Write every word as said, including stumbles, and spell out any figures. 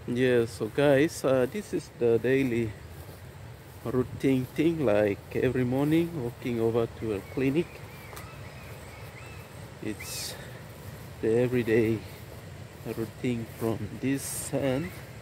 Yeah, so guys, uh, this is the daily routine thing, like every morning walking over to a clinic. It's the everyday routine from this end.